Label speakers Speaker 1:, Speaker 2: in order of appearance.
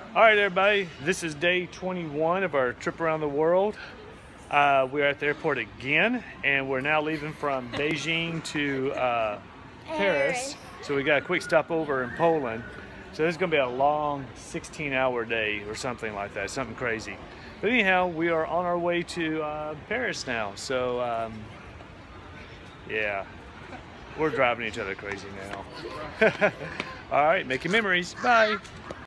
Speaker 1: All right, everybody, this is day 21 of our trip around the world. We're at the airport again, and we're now leaving from Beijing to Paris. So we got a quick stopover in Poland. So this is going to be a long 16-hour day or something like that, something crazy. But anyhow, we are on our way to Paris now. So yeah, we're driving each other crazy now. All right, making memories. Bye.